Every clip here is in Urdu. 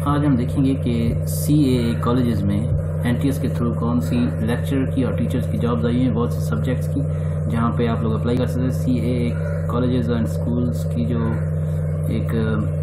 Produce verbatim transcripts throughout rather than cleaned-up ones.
آج ہم دیکھیں گے کہ سی اے اے کالجز میں این ٹی ایس کے تھرو کون سی لیکچرر کی اور ٹیچرز کی جابز آئی ہیں، بہت سے سبجیکٹس کی، جہاں پہ آپ لوگ اپلائی کر سکتے ہیں۔ C A A colleges and schools کی جو ایک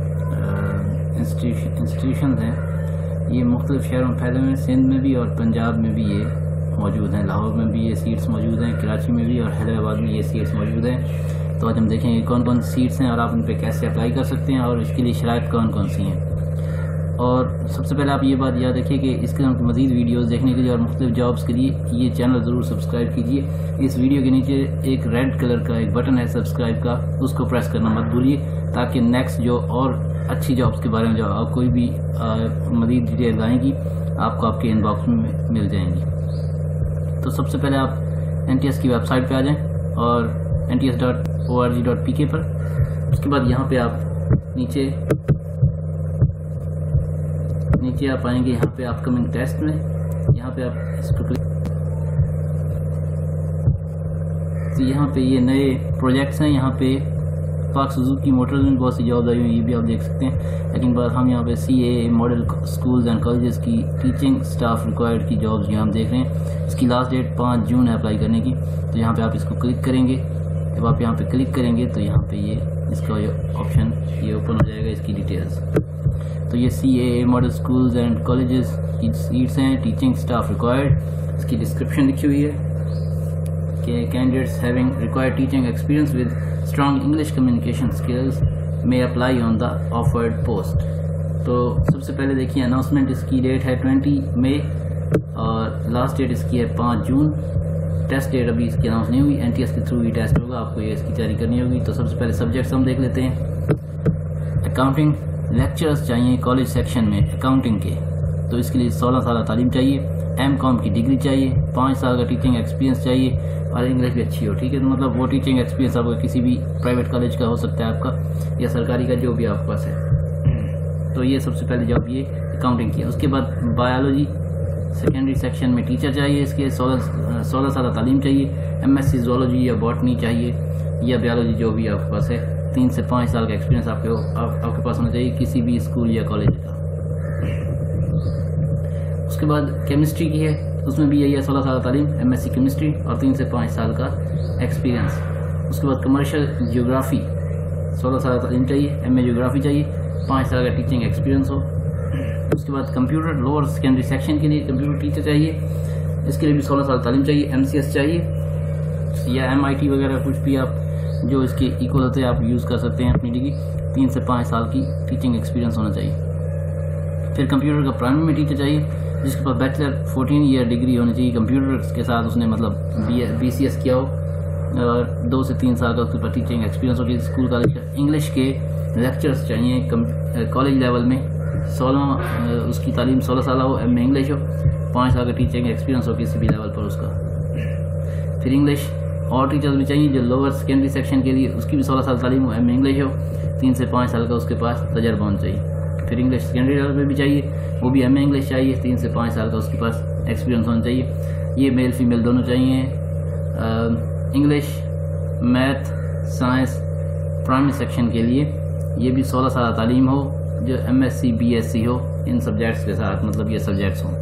انسٹیٹیوشنز ہیں، یہ مختلف شہروں میں پھیلے ہوئے ہیں، سندھ میں بھی اور پنجاب میں بھی یہ موجود ہیں، لاہور میں بھی یہ سیٹس موجود ہیں، کراچی میں بھی اور حیدرآباد میں یہ سیٹس موجود ہیں۔ تو آج ہم دیکھیں گے کون کون سی سیٹس ہیں اور آپ ان پہ کیسے اپلائی کر سکتے ہیں اور اس کے لیے شرائط کون کون سی ہیں۔ اور سب سے پہلے آپ یہ بات یاد رکھیے کہ اس قسم کی مزید ویڈیوز دیکھنے کے لیے اور مختلف جابس کے لیے یہ چینل ضرور سبسکرائب کیجیے۔ اس ویڈیو کے نیچے ایک ریڈ کلر کا ایک بٹن ہے سبسکرائب کا، اس کو پریس کرنا مت بھولیے، تاکہ نیکسٹ جو اور اچھی جابس کے بارے میں جو آپ کوئی بھی مزید ڈیٹیل آئیں گی آپ کو آپ کے ان باکس میں مل جائیں گی۔ تو سب سے پہلے آپ این ٹی ایس کی ویب سائٹ پہ آ جائیں اور N T S dot O R G dot P K پر، اس کے بعد یہاں پہ آپ نیچے نیچے آپ آئیں گے، یہاں پہ آپ کمنگ ٹیسٹ میں، یہاں پہ آپ اس کو کلک، تو یہاں پہ یہ نئے پروجیکٹس ہیں، یہاں پہ پاک سوزوکی موٹرز میں بہت سی جاب آئی ہوئی ہیں، یہ بھی آپ دیکھ سکتے ہیں۔ لیکن بات ہم یہاں پہ C A A model schools and colleges کی ٹیچنگ اسٹاف ریکوائرڈ کی جابز یہاں ہم دیکھ رہے ہیں، اس کی لاسٹ ڈیٹ پانچ جون ہے اپلائی کرنے کی۔ تو یہاں پہ آپ اس کو کلک کریں گے، جب آپ یہاں پہ کلک کریں گے تو یہاں پہ یہ اس کا آپشن یہ اوپن ہو جائے گا، اس کی ڈیٹیلز۔ تو یہ C A A model schools and colleges کی سیٹس ہیں، ٹیچنگ اسٹاف ریکوائرڈ، اس کی ڈسکرپشن لکھی ہوئی ہے کہ candidates having required teaching experience with strong English communication skills میں apply on the offered post. تو سب سے پہلے دیکھیے اناؤنسمنٹ، اس کی ڈیٹ ہے ٹوینٹی مئی اور لاسٹ ڈیٹ اس کی ہے پانچ جون۔ ٹیسٹ ڈیٹ ابھی اس کی اناؤنس نہیں ہوئی، این ٹی ایس کے تھرو ہی ٹیسٹ ہوگا، آپ کو یہ اس کی تیاری کرنی ہوگی۔ تو سب سے پہلے سبجیکٹس ہم دیکھ لیتے ہیں۔ اکاؤنٹنگ لیکچرز چاہیے کالج سیکشن میں اکاؤنٹنگ کے، تو اس کے لیے سولہ سالہ تعلیم چاہیے، ایم کام کی ڈگری چاہیے، پانچ سال کا ٹیچنگ ایکسپیرینس چاہیے اور انگلش بھی اچھی ہو، ٹھیک ہے۔ تو مطلب وہ ٹیچنگ ایکسپیرینس آپ کو کسی بھی پرائیویٹ کالج کا ہو سکتا ہے آپ کا، یا سرکاری کا، جو بھی آپ کے پاس ہے۔ تو یہ سب سے پہلے جاب یہ اکاؤنٹنگ کی ہے۔ اس کے بعد بایولوجی سیکنڈری سیکشن میں ٹیچر چاہیے، اس کے سولہ سولہ سالہ تعلیم چاہیے، ایم ایس سی زولوجی یا باٹنی چاہیے یا بیولوجی جو بھی آپ کے پاس ہے، تین سے پانچ سال کا ایکسپیرینس آپ کے آپ کے پاس ہونا چاہیے کسی بھی اسکول یا کالج کا۔ اس کے بعد کیمسٹری کی ہے، اس میں بھی یہی ہے سولہ سال تعلیم، ایم ایس سی کیمسٹری اور تین سے پانچ سال کا ایکسپیرینس۔ اس کے بعد کمرشل جیوگرافی، سولہ سال تعلیم چاہیے، ایم اے جیوگرافی چاہیے، پانچ سال کا ٹیچنگ ایکسپیرینس ہو۔ اس کے بعد کمپیوٹر لوور سیکنڈری سیکشن کے لیے کمپیوٹر ٹیچر چاہیے، اس کے لیے بھی سولہ سال تعلیم چاہیے، ایم سی ایس چاہیے یا ایم آئی ٹی وغیرہ کچھ بھی آپ جو اس کے ایکول ہوتے ہیں آپ یوز کر سکتے ہیں اپنی ڈگری، تین سے پانچ سال کی ٹیچنگ ایکسپیرینس ہونا چاہیے۔ پھر کمپیوٹر کا پرائمری میں ٹیچر چاہیے، جس کے پاس بیچلر فورٹین ایئر ڈگری ہونی چاہیے کمپیوٹر کے ساتھ، اس نے مطلب بی بی سی ایس کیا ہو اور دو سے تین سال کا اس کے پاس ٹیچنگ ایکسپیرینس ہوگی اسکول کالج کا۔ انگلش کے لیکچرز چاہیے کالج لیول میں، سولہ اس کی تعلیم سولہ سالہ ہو، ایم اے انگلش ہو، پانچ سال کا ٹیچنگ ایکسپیرینس ہو کسی بھی لیول پر اس کا۔ پھر انگلش اور ٹیچرز بھی چاہیے جو لوور سیکنڈری سیکشن کے لیے، اس کی بھی سولہ سال تعلیم ہو، ایم اے انگلش ہو، تین سے پانچ سال کا اس کے پاس تجربہ ہونا چاہیے۔ پھر انگلش سیکنڈری لیول پہ بھی چاہیے، وہ بھی ایم اے انگلش چاہیے، تین سے پانچ سال کا اس کے پاس ایکسپیرینس ہونا چاہیے۔ یہ میل فیمیل دونوں چاہیے۔ English, math, science primary section کے لیے یہ بھی سولہ سالہ تعلیم ہو، جو M S C B S C ہو ان سبجیکٹس کے ساتھ، مطلب یہ سبجیکٹس ہوں۔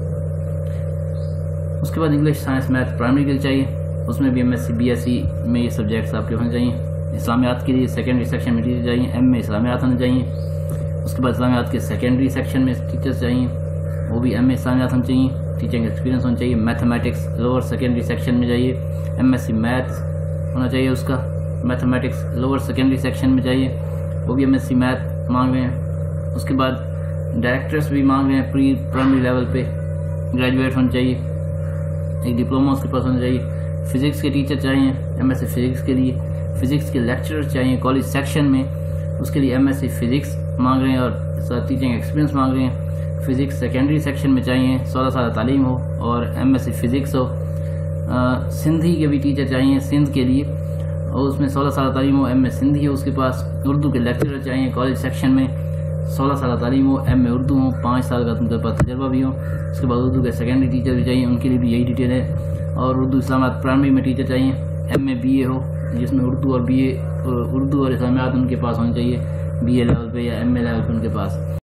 اس کے بعد انگلش، سائنس، میتھ پرائمری کے لیے چاہیے، اس میں بھی M S C B S C میں یہ سبجیکٹس آپ کے ہونے چاہیے۔ اسلامیات کے لیے سیکنڈری سیکشن میں ٹیچر چاہیے، ایم میں اسلامیات ہونے چاہیے۔ اس کے بعد اسلامیات کے سیکنڈری سیکشن میں ٹیچرس چاہیے، وہ بھی ایم اے اسلامیات ہونے چاہیے، ٹیچنگ ایکسپیرینس ہونا چاہیے۔ میتھمیٹکس لوور سیکنڈری سیکشن میں چاہیے، ایم ایس سی میتھس ہونا چاہیے اس کا، میتھمیٹکس لوور سیکنڈری سیکشن میں چاہیے، وہ بھی ایم ایس سی میتھ مانگ رہے ہیں۔ اس کے بعد ڈائریکٹرس بھی مانگ رہے ہیں پری پرائمری لیول پہ، گریجویٹ ہونا چاہیے، ایک ڈپلوما اس کے پاس ہونا چاہیے۔ فزکس کے ٹیچر چاہیے، ایم ایس سی فزکس کے لیے، فزکس کے لیکچرر چاہیے کالج سیکشن میں، اس کے لیے ایم ایس سی فزکس مانگ رہے ہیں اور ساتھ ٹیچنگ ایکسپیرینس مانگ رہے ہیں۔ فزکس سیکنڈری سیکشن میں چاہیے، سولہ سالہ تعلیم ہو اور ایم ایس سی فزکس ہو۔ سندھی کے بھی ٹیچر چاہیے سندھ کے لیے، اور اس میں سولہ سالہ تعلیم ہو، ایم اے سندھی ہو اس کے پاس۔ اردو کے لیکچرر چاہیے کالج سیکشن میں، سولہ سالہ تعلیم ہو، ایم اے اردو ہو، پانچ سال کا ان کے پاس تجربہ بھی ہو۔ اس کے بعد اردو کے سیکنڈری ٹیچر بھی چاہیے، ان کے لیے بھی یہی ڈیٹیل ہے۔ اور اردو اسلامیات پرائمری میں ٹیچر چاہیے، ایم اے بی اے ہو، جس میں اردو اور بی اے اردو اور اسلامیات ان کے پاس ہونے چاہیے، بی اے لیول پہ یا ایم اے لیول پہ ان کے پاس۔